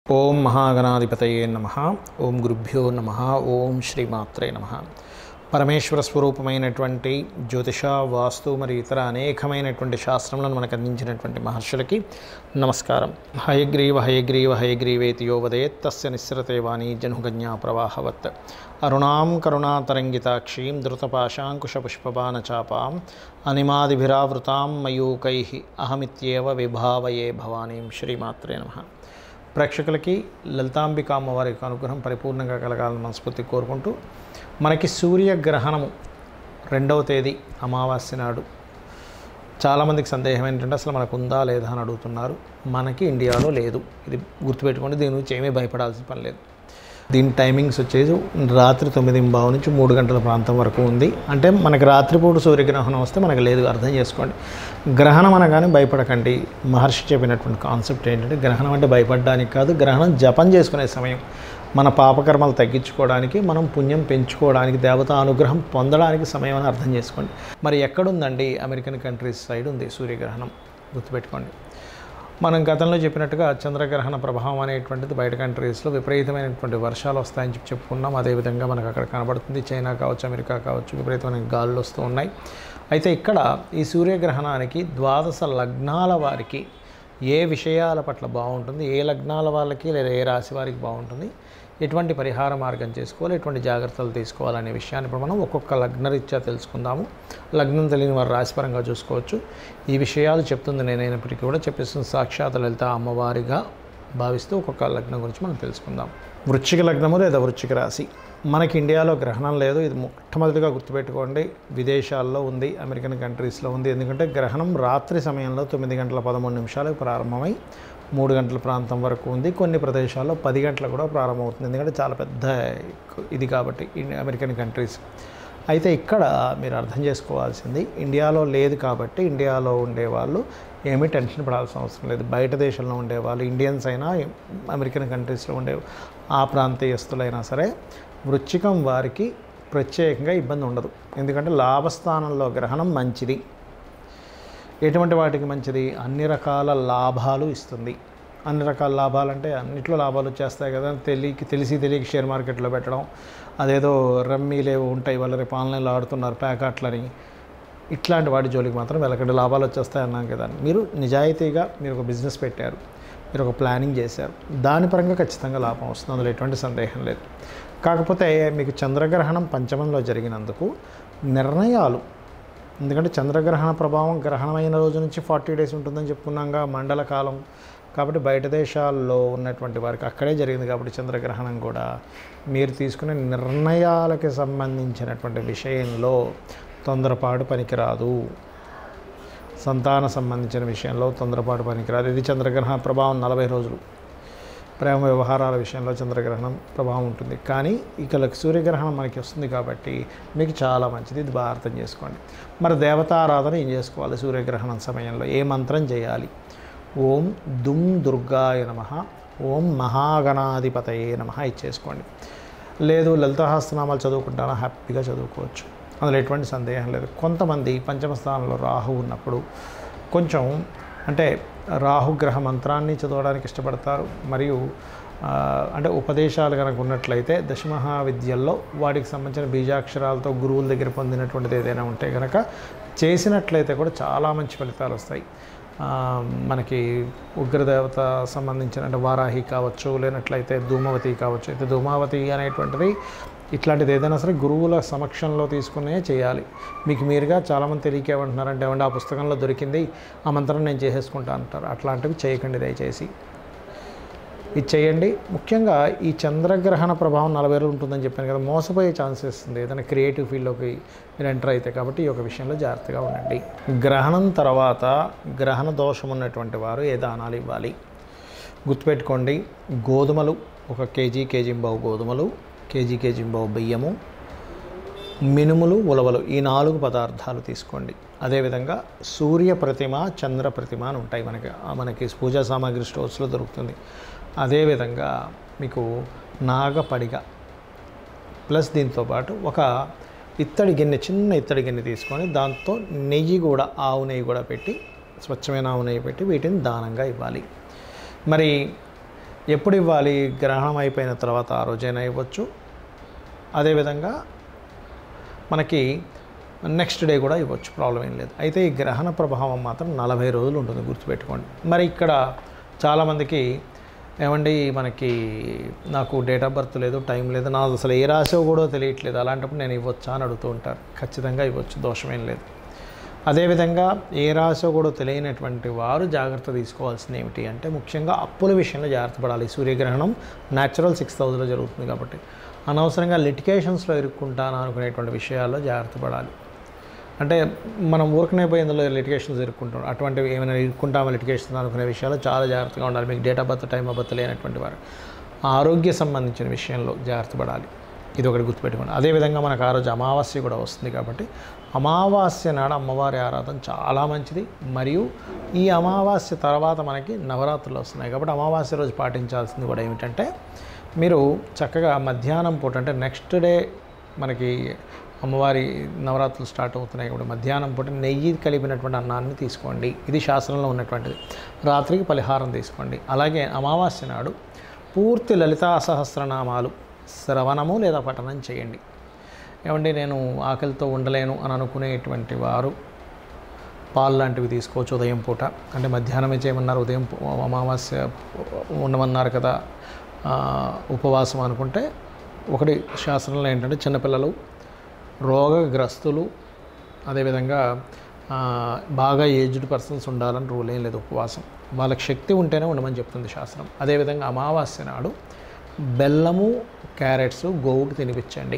ఓం మహాగణాధిపతయే నమః. ఓం గురుభ్యో నమః. ఓం శ్రీమాత్రే నమః. పరమేశ్వర స్వరూపమైనటువంటి జ్యోతిష, వాస్తు మరియు ఇతర అనేకమైనటువంటి శాస్త్రములను మనకు అందించినటువంటి మహర్షులకి నమస్కారం. హయగ్రీవ హయగ్రీవ హయగ్రీవేతి యో వదేత్ తస్య నిస్సరతే వాణి జనుగన్యా ప్రవాహవత్. అరుణాం కరుణాతరంగితాక్షీం ధృతపాశాంకుశపుష్పబాణచాపాం అనిమాదిభిరావృతాం మయూకైః అహమిత్యేవ విభావయే భవానీం. శ్రీమాత్రే నమః. ప్రేక్షకులకి లలితాంబిక అమ్మవారి యొక్క అనుగ్రహం పరిపూర్ణంగా కలగాలని మనస్ఫూర్తి కోరుకుంటూ, మనకి సూర్యగ్రహణము 2వ తేదీ అమావాస్య నాడు చాలామందికి సందేహం ఏంటంటే అసలు మనకు ఉందా లేదా అని అడుగుతున్నారు. మనకి ఇండియాలో లేదు, ఇది గుర్తుపెట్టుకోండి. దీని గురించి ఏమీ భయపడాల్సిన పని లేదు. దీని టైమింగ్స్ వచ్చేసి రాత్రి 9:15 నుంచి 3 గంటల ప్రాంతం వరకు ఉంది. అంటే మనకి రాత్రిపూట సూర్యగ్రహణం వస్తే మనకు లేదు, అర్థం చేసుకోండి. గ్రహణం అనగానే భయపడకండి. మహర్షి చెప్పినటువంటి కాన్సెప్ట్ ఏంటంటే గ్రహణం అంటే భయపడడానికి కాదు, గ్రహణం జపం చేసుకునే సమయం. మన పాపకర్మలు తగ్గించుకోవడానికి, మనం పుణ్యం పెంచుకోవడానికి, దేవతా అనుగ్రహం పొందడానికి సమయం అని అర్థం చేసుకోండి. మరి ఎక్కడుందండి? అమెరికన్ కంట్రీస్ సైడ్ ఉంది సూర్యగ్రహణం, గుర్తుపెట్టుకోండి. మనం గతంలో చెప్పినట్టుగా చంద్రగ్రహణ ప్రభావం అనేటువంటిది బయట కంట్రీస్లో విపరీతమైనటువంటి వర్షాలు వస్తాయని చెప్పుకున్నాం. అదేవిధంగా మనకు అక్కడ కనబడుతుంది. చైనా కావచ్చు, అమెరికా కావచ్చు, విపరీతమైన గాలులు వస్తూ ఉన్నాయి. అయితే ఇక్కడ ఈ సూర్యగ్రహణానికి 12 లగ్నాల వారికి ఏ విషయాల పట్ల బాగుంటుంది, ఏ లగ్నాల వాళ్ళకి లేదా ఏ రాశి వారికి బాగుంటుంది, ఎటువంటి పరిహార మార్గం చేసుకోవాలి, ఎటువంటి జాగ్రత్తలు తీసుకోవాలనే విషయాన్ని ఇప్పుడు మనం ఒక్కొక్క లగ్నరీత్యా తెలుసుకుందాము. లగ్నం తెలియని వారు రాశిపరంగా చూసుకోవచ్చు. ఈ విషయాలు చెప్తుంది నేనైనప్పటికీ కూడా చెప్పేస్తుంది సాక్షాత్ లలిత అమ్మవారిగా భావిస్తూ ఒక్కొక్క లగ్నం గురించి మనం తెలుసుకుందాం. వృశ్చిక లగ్నము లేదా వృశ్చిక రాశి. మనకి ఇండియాలో గ్రహణం లేదు, ఇది మొట్టమొదటిగా గుర్తుపెట్టుకోండి. విదేశాల్లో ఉంది, అమెరికన్ కంట్రీస్లో ఉంది. ఎందుకంటే గ్రహణం రాత్రి సమయంలో 9:13 ప్రారంభమై 3 గంటల ప్రాంతం వరకు ఉంది. కొన్ని ప్రదేశాల్లో 10 గంటలు కూడా ప్రారంభమవుతుంది, ఎందుకంటే చాలా పెద్ద ఇది కాబట్టి అమెరికన్ కంట్రీస్. అయితే ఇక్కడ మీరు అర్థం చేసుకోవాల్సింది, ఇండియాలో లేదు కాబట్టి ఇండియాలో ఉండేవాళ్ళు ఏమీ టెన్షన్ పడాల్సిన అవసరం లేదు. బయట దేశంలో ఉండేవాళ్ళు, ఇండియన్స్ అయినా అమెరికన్ కంట్రీస్లో ఉండే ఆ ప్రాంతీయస్తులైనా సరే వృశ్చికం వారికి ప్రత్యేకంగా ఇబ్బంది ఉండదు. ఎందుకంటే లాభస్థానంలో గ్రహణం మంచిది. ఎటువంటి వాటికి మంచిది? అన్ని రకాల లాభాలు ఇస్తుంది. అన్ని రకాల లాభాలు అంటే అన్నిట్లో లాభాలు వచ్చేస్తాయి కదా. తెలిసి తెలియక షేర్ మార్కెట్లో పెట్టడం, అదేదో రమ్మీలేవో ఉంటాయి, వాళ్ళు రేపు ఆన్లైన్లో ఆడుతున్నారు ప్యాకెట్లని, ఇట్లాంటి వాటి జోలికి మాత్రం వెళ్ళకండి. లాభాలు వచ్చేస్తాయి అన్నాం కదా. మీరు నిజాయితీగా మీరు ఒక బిజినెస్ పెట్టారు, మీరు ఒక ప్లానింగ్ చేశారు, దాని పరంగా ఖచ్చితంగా లాభం వస్తుంది, అందులో ఎటువంటి సందేహం లేదు. కాకపోతే మీకు చంద్రగ్రహణం పంచమంలో జరిగినందుకు నిర్ణయాలు, ఎందుకంటే చంద్రగ్రహణ ప్రభావం గ్రహణమైన రోజు నుంచి 40 డేస్ ఉంటుందని చెప్పుకున్నాగా, మండల కాలం కాబట్టి బయట దేశాల్లో ఉన్నటువంటి వారికి అక్కడే జరిగింది కాబట్టి చంద్రగ్రహణం కూడా మీరు తీసుకునే నిర్ణయాలకి సంబంధించినటువంటి విషయంలో తొందరపాటు పనికిరాదు. సంతాన సంబంధించిన విషయంలో తొందరపాటు పనికిరాదు. ఇది చంద్రగ్రహణ ప్రభావం 40 రోజులు. ప్రేమ వ్యవహారాల విషయంలో చంద్రగ్రహణం ప్రభావం ఉంటుంది. కానీ ఇక సూర్యగ్రహణం మనకి వస్తుంది కాబట్టి మీకు చాలా మంచిది, ఇది బాగా అర్థం చేసుకోండి. మరి దేవతారాధన ఏం చేసుకోవాలి సూర్యగ్రహణం సమయంలో? ఏ మంత్రం చేయాలి? ఓం దుం దుర్గాయ నమః, ఓం మహాగణాధిపతయే నమః ఇచ్చేసుకోండి. లేదు లలితాసహస్రనామాలు చదువుకుంటారా, హ్యాపీగా చదువుకోవచ్చు, అందులో ఎటువంటి సందేహం లేదు. కొంతమంది పంచమ స్థానంలో రాహు ఉన్నప్పుడు కొంచెం అంటే రాహుగ్రహ మంత్రాన్ని చదవడానికి ఇష్టపడతారు. మరియు అంటే ఉపదేశాలు కనుక ఉన్నట్లయితే దశమహావిద్యల్లో వాటికి సంబంధించిన బీజాక్షరాలతో గురువుల దగ్గర పొందినటువంటిది ఏదైనా ఉంటే కనుక చేసినట్లయితే కూడా చాలా మంచి ఫలితాలు వస్తాయి. మనకి ఉగ్రదేవత సంబంధించిన అంటే వారాహి కావచ్చు, లేనట్లయితే ధూమవతి కావచ్చు. అయితే ధూమావతి అనేటువంటిది ఇట్లాంటిది ఏదైనా సరే గురువుల సమక్షంలో తీసుకునే చేయాలి. మీకు మీరుగా చాలామంది తెలియకేమంటున్నారంటే, ఏమంటే ఆ పుస్తకంలో దొరికింది, ఆ మంత్రం నేను చేసేసుకుంటా అంటారు. అట్లాంటివి చేయకండి దయచేసి. ఇది చేయండి. ముఖ్యంగా ఈ చంద్రగ్రహణ ప్రభావం 40 రోజులు ఉంటుందని చెప్పాను కదా, మోసపోయే ఛాన్సెస్ ఉంది ఏదైనా క్రియేటివ్ ఫీల్డ్లోకి మీరు ఎంటర్ అయితే. కాబట్టి ఈ యొక్క విషయంలో జాగ్రత్తగా ఉండండి. గ్రహణం తర్వాత గ్రహణ దోషం ఉన్నటువంటి వారు ఏ దానాలు ఇవ్వాలి? గుర్తుపెట్టుకోండి, గోధుమలు 1 కేజీ గోధుమలు, కేజీ బియ్యము, మినుములు, ఉలవలు, ఈ 4 పదార్థాలు తీసుకోండి. అదేవిధంగా సూర్య ప్రతిమ, చంద్ర ప్రతిమ అని ఉంటాయి మనకి పూజా సామాగ్రి స్టోర్స్లో దొరుకుతుంది. అదేవిధంగా మీకు నాగపడిగ ప్లస్ దీంతోపాటు ఒక ఇత్తడి గిన్నె, చిన్న ఇత్తడి గిన్నె తీసుకొని దాంతో నెయ్యి కూడా, ఆవు నెయ్యి కూడా పెట్టి, స్వచ్ఛమైన ఆవు నెయ్యి పెట్టి వీటిని దానంగా ఇవ్వాలి. మరి ఎప్పుడు ఇవ్వాలి? గ్రహణం అయిపోయిన తర్వాత ఆ రోజైనా ఇవ్వచ్చు. అదేవిధంగా మనకి నెక్స్ట్ డే కూడా ఇవ్వచ్చు, ప్రాబ్లం ఏం లేదు. అయితే ఈ గ్రహణ ప్రభావం మాత్రం 40 రోజులు ఉంటుంది, గుర్తుపెట్టుకోండి. మరి ఇక్కడ చాలామందికి ఏమండి మనకి నాకు డేట్ ఆఫ్ బర్త్ లేదు, టైం లేదు, నాకు అసలు ఏ రాశో కూడా తెలియట్లేదు, అలాంటప్పుడు నేను ఇవ్వచ్చా అని అడుగుతూ ఉంటారు. ఖచ్చితంగా ఇవ్వచ్చు, దోషమేం లేదు. అదేవిధంగా ఏ రాశో కూడా తెలియనటువంటి వారు జాగ్రత్త తీసుకోవాల్సింది ఏమిటి అంటే, ముఖ్యంగా అప్పుల విషయంలో జాగ్రత్త పడాలి. సూర్యగ్రహణం న్యాచురల్ 6th హౌస్లో జరుగుతుంది కాబట్టి అనవసరంగా లిటిగేషన్స్లో ఇరుక్కుంటాను అనుకునేటువంటి విషయాల్లో జాగ్రత్త పడాలి. అంటే మనం ఊరికనే పోయి ఇందులో లిటిగేషన్స్ ఇరుక్కుంటాం, అటువంటివి ఏమైనా ఇరుక్కుంటామో లిటిగేషన్స్ అనుకునే విషయాల్లో చాలా జాగ్రత్తగా ఉండాలి. మీకు date of birth, time of birth లేనటువంటి వారు ఆరోగ్య సంబంధించిన విషయంలో జాగ్రత్త పడాలి. ఇది ఒకటి గుర్తుపెట్టుకోండి. అదేవిధంగా మనకు ఆ రోజు అమావాస్య కూడా వస్తుంది కాబట్టి అమావాస్య నాడు అమ్మవారి ఆరాధన చాలా మంచిది. మరియు ఈ అమావాస్య తర్వాత మనకి నవరాత్రులు వస్తున్నాయి కాబట్టి అమావాస్య రోజు పాటించాల్సింది కూడా ఏమిటంటే, మీరు చక్కగా మధ్యాహ్నం పూట అంటే నెక్స్ట్ డే మనకి అమ్మవారి నవరాత్రులు స్టార్ట్ అవుతున్నాయి కాబట్టి మధ్యాహ్నం పూట నెయ్యి కలిపినటువంటి అన్నాన్ని తీసుకోండి. ఇది శాస్త్రంలో ఉన్నటువంటిది. రాత్రికి పలహారం తీసుకోండి. అలాగే అమావాస్య నాడు పూర్తి లలితా సహస్రనామాలు శ్రవణము లేదా పఠనం చేయండి. ఏమండి నేను ఆకలితో ఉండలేను అని అనుకునేటువంటి వారు పాలు లాంటివి తీసుకోవచ్చు ఉదయం పూట. అంటే మధ్యాహ్నమే చేయమన్నారు, ఉదయం అమావాస్య ఉండమన్నారు కదా ఉపవాసం అనుకుంటే, ఒకటి శాస్త్రంలో ఏంటంటే చిన్నపిల్లలు, రోగగ్రస్తులు, అదేవిధంగా బాగా ఏజ్డ్ పర్సన్స్ ఉండాలని రూల్ ఏం లేదు. ఉపవాసం వాళ్ళకి శక్తి ఉంటేనే ఉండమని చెప్తుంది శాస్త్రం. అదేవిధంగా అమావాస్య నాడు బెల్లము, క్యారెట్స్ గోవుకి తినిపించండి.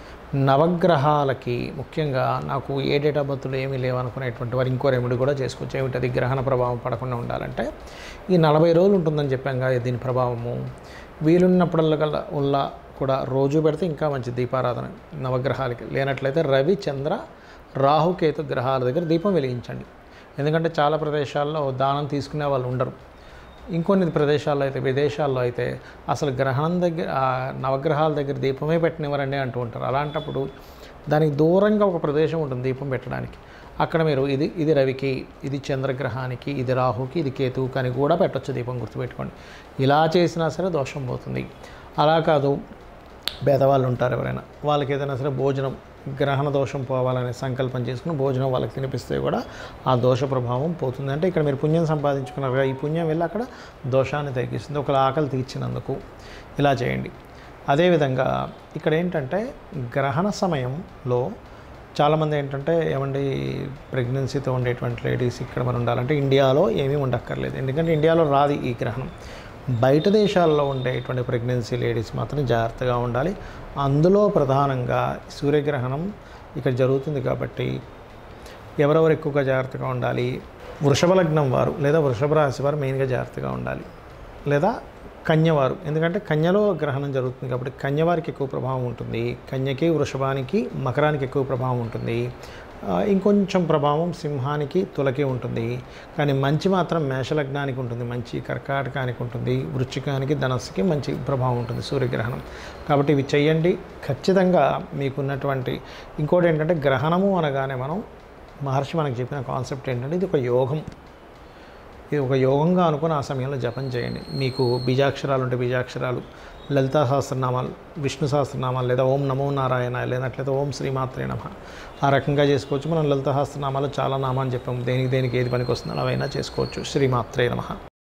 నవగ్రహాలకి ముఖ్యంగా నాకు ఏ డేట్ ఆఫ్ బర్త్లు ఏమీ లేవనుకునేటువంటి వారు ఇంకో రెమెడీ కూడా చేసుకోవచ్చు. ఏమిటది? గ్రహణ ప్రభావం పడకుండా ఉండాలంటే ఈ 40 రోజులు ఉంటుందని చెప్పాం కదా దీని ప్రభావము, వీలున్నప్పుడల్లా కూడా రోజు పెడితే ఇంకా మంచి దీపారాధన నవగ్రహాలకి. లేనట్లయితే రవి, చంద్ర, రాహుకేతు గ్రహాల దగ్గర దీపం వెలిగించండి. ఎందుకంటే చాలా ప్రదేశాల్లో దానం తీసుకునే వాళ్ళు ఉండరు. ఇంకొన్ని ప్రదేశాల్లో అయితే, విదేశాల్లో అయితే అసలు గ్రహణం దగ్గర నవగ్రహాల దగ్గర దీపమే పెట్టినవరండి అంటూ ఉంటారు. అలాంటప్పుడు దానికి దూరంగా ఒక ప్రదేశం ఉంటుంది దీపం పెట్టడానికి. అక్కడ మీరు ఇది రవికి, ఇది చంద్రగ్రహానికి, ఇది రాహుకి, ఇది కేతువుకి అని కూడా పెట్టవచ్చు దీపం, గుర్తుపెట్టుకోండి. ఇలా చేసినా సరే దోషం పోతుంది. అలా కాదు, పేదవాళ్ళు ఉంటారు ఎవరైనా, వాళ్ళకి ఏదైనా సరే భోజనం, గ్రహణ దోషం పోవాలనే సంకల్పం చేసుకుని భోజనం వాళ్ళకి తినిపిస్తే కూడా ఆ దోష ప్రభావం పోతుంది. అంటే ఇక్కడ మీరు పుణ్యం సంపాదించుకున్నారు, ఈ పుణ్యం వెళ్ళి అక్కడ దోషాన్ని తగ్గిస్తుంది. ఒకళ్ళ ఆకలి తీర్చినందుకు ఇలా చేయండి. అదేవిధంగా ఇక్కడ ఏంటంటే గ్రహణ సమయంలో చాలామంది ఏంటంటే, ఏమండి ప్రెగ్నెన్సీతో ఉండేటువంటి లేడీస్ ఇక్కడ మనం ఉండాలంటే ఇండియాలో ఏమీ ఉండక్కర్లేదు. ఎందుకంటే ఇండియాలో రాదు ఈ గ్రహణం. బయట దేశాల్లో ఉండేటువంటి ప్రెగ్నెన్సీ లేడీస్ మాత్రం జాగ్రత్తగా ఉండాలి. అందులో ప్రధానంగా సూర్యగ్రహణం ఇక్కడ జరుగుతుంది కాబట్టి ఎవరెవరు ఎక్కువగా జాగ్రత్తగా ఉండాలి? వృషభ లగ్నం వారు లేదా వృషభ రాశి వారు మెయిన్గా జాగ్రత్తగా ఉండాలి. లేదా కన్యవారు, ఎందుకంటే కన్యలో గ్రహణం జరుగుతుంది కాబట్టి కన్యవారికి ఎక్కువ ప్రభావం ఉంటుంది. కన్యకి, వృషభానికి, మకరానికి ఎక్కువ ప్రభావం ఉంటుంది. ఇంకొంచెం ప్రభావం సింహానికి, తులకి ఉంటుంది. కానీ మంచి మాత్రం మేషలగ్నానికి ఉంటుంది, మంచి కర్కాటకానికి ఉంటుంది, వృశ్చికానికి, ధనస్సుకి మంచి ప్రభావం ఉంటుంది సూర్యగ్రహణం. కాబట్టి ఇవి చేయండి ఖచ్చితంగా. మీకున్నటువంటి ఇంకోటి ఏంటంటే, గ్రహణము అనగానే మనం మహర్షి మనకు చెప్పిన కాన్సెప్ట్ ఏంటంటే, ఇది ఒక యోగం. ఇది ఒక యోగంగా అనుకుని ఆ సమయంలో జపం చేయండి. మీకు బీజాక్షరాలు ఉంటే బీజాక్షరాలు, లలితా సహస్రనామాలు, విష్ణు సహస్రనామాలు, లేదా ఓం నమో నారాయణ, లేనట్లయితే ఓం శ్రీమాత్రే నమః, ఆ రకంగా చేసుకోవచ్చు. మనం లలితా సహస్రనామాలు చాలా నామాన్ని చెప్పాము, దేనికి ఏది పనికి వస్తుందో అవైనా చేసుకోవచ్చు. శ్రీమాత్రే నమః.